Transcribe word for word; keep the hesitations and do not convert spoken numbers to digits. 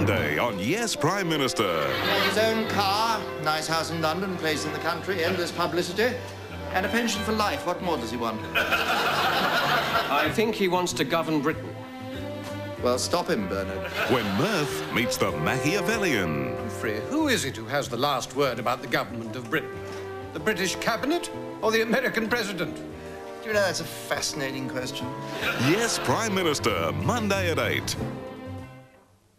Monday on Yes, Prime Minister. His own car, nice house in London, place in the country, endless publicity, and a pension for life. What more does he want? I think he wants to govern Britain. Well, stop him, Bernard. When mirth meets the Machiavellian. Humphrey, who is it who has the last word about the government of Britain? The British cabinet or the American president? Do you know, that's a fascinating question. Yes, Prime Minister, Monday at eight.